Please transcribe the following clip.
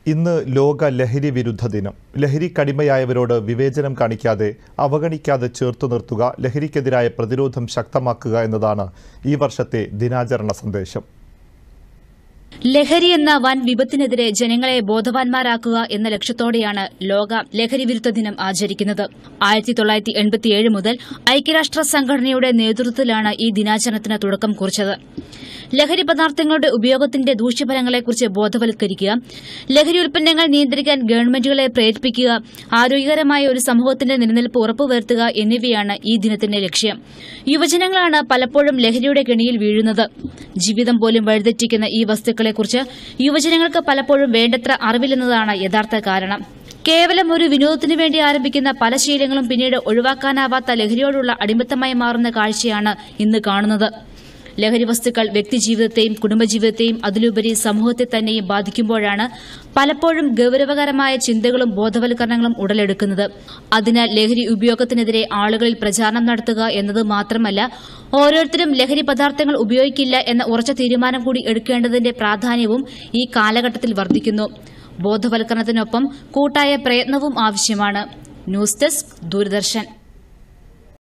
ഇന്ന് ലോക ലഹരി വിരുദ്ധ ദിനം. ലഹരിക്കടിമയായവരോട് വിവേചനം കാണിക്കാതെ അവഗണിക്കാതെ ചേർത്തു നിർത്തുക, ലഹരിക്കെതിരായ പ്രതിരോധം ശക്തമാക്കുക എന്നതാണ് ഈ വർഷത്തെ ദിനാചരണ സന്ദേശം. ലഹരി എന്ന വൻ വിപത്തിനെതിരെ ജനങ്ങളെ ബോധവാന്മാരാക്കുക എന്ന ലക്ഷ്യത്തോടെയാണ് ലോക ലഹരി വിരുദ്ധ ദിനം ആചരിക്കുന്നത്. 1987 മുതൽ ഐക്യരാഷ്ട്ര സംഘടനയുടെ നേതൃത്വത്തിലാണ് ഈ ദിനാചരണത്തിന് തുടക്കം കുറിച്ചത്. ലഹരി പദാർത്ഥങ്ങളുടെ ഉപയോഗത്തിന്റെ ദൂഷ്യഫലങ്ങളെക്കുറിച്ച് ബോധവൽക്കരിക്കുക, ലഹരി ഉൽപ്പന്നങ്ങൾ നിയന്ത്രിക്കാൻ ഗവൺമെന്റുകളെ പ്രേരിപ്പിക്കുക, ആരോഗ്യകരമായ ഒരു സമൂഹത്തിന്റെ നിലനിൽപ്പ് ഉറപ്പുവരുത്തുക എന്നിവയാണ് ഈ ദിനത്തിന്റെ ലക്ഷ്യം. യുവജനങ്ങളാണ് പലപ്പോഴും ലഹരിയുടെ കെണിയിൽ വീഴുന്നത്. ജീവിതം പോലും വഴിതെറ്റിക്കുന്ന ഈ വസ്തുക്കളെക്കുറിച്ച് യുവജനങ്ങൾക്ക് പലപ്പോഴും വേണ്ടത്ര അറിവില്ലെന്നതാണ് യഥാർത്ഥ കാരണം. കേവലം ഒരു വിനോദത്തിനു വേണ്ടി ആരംഭിക്കുന്ന പല ശീലങ്ങളും പിന്നീട് ഒഴിവാക്കാനാവാത്ത ലഹരിയോടുള്ള അടിമത്തമായി മാറുന്ന കാഴ്ചയാണ് ഇന്ന് കാണുന്നത്. ലഹരി വസ്തുക്കൾ വ്യക്തിജീവിതത്തെയും കുടുംബജീവിതത്തെയും അതിലുപരി സമൂഹത്തെ തന്നെയും ബാധിക്കുമ്പോഴാണ് പലപ്പോഴും ഗൌരവകരമായ ചിന്തകളും ബോധവൽക്കരണങ്ങളും ഉടലെടുക്കുന്നത്. അതിനാൽ ലഹരി ഉപയോഗത്തിനെതിരെ ആളുകളിൽ പ്രചാരണം നടത്തുക എന്നത് മാത്രമല്ല, ഓരോരുത്തരും ലഹരി പദാർത്ഥങ്ങൾ ഉപയോഗിക്കില്ല എന്ന ഉറച്ച തീരുമാനം കൂടി എടുക്കേണ്ടതിന്റെ പ്രാധാന്യവും ഈ കാലഘട്ടത്തിൽ വർദ്ധിക്കുന്നു. ബോധവൽക്കരണത്തിനൊപ്പം കൂട്ടായ പ്രയത്നവും ആവശ്യമാണ്. News desk, Doordarshan.